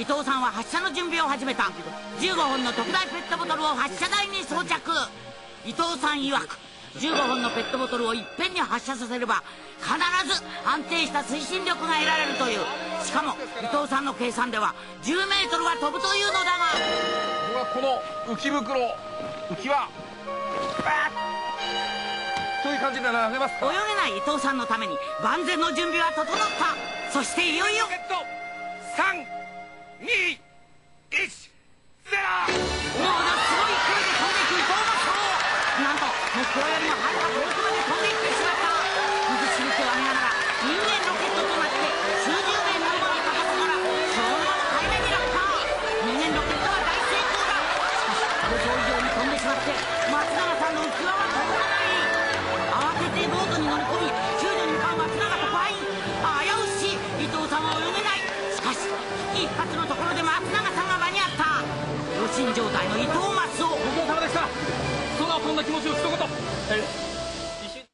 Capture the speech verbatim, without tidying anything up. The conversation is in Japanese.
伊藤さんは発射の準備を始めた。じゅうごほんの特大ペットボトルを発射台に装着。伊藤さん曰く、じゅうごほんのペットボトルをいっぺんに発射させれば必ず安定した推進力が得られるという。しかも伊藤さんの計算ではじゅうメートルは飛ぶというのだが、 僕はこの浮き袋浮き輪という感じで投げますか。 泳げない伊藤さんのために万全の準備は整った。そしていよいよさんにいちゼロ。 ものすごい勢いで飛んでいく伊藤マッソー。なんと目標よりもはるか遠くまで飛んでいってしまった。水しぶきを上げながら人間ロケットとなって数十メートルまで高くならそのまま海面に落下。人間ロケットは大成功だ。しかし予想以上に飛んでしまって松永さんの浮き輪は飛ばない。慌ててボートに乗り込み救助に向かう松永特派員。危うし伊藤さんは泳げない。しかし一発のところで松永さんが間に合った。放心状態の伊藤マッソー。 ご苦労様でした。空を飛んだ気持ちを一言。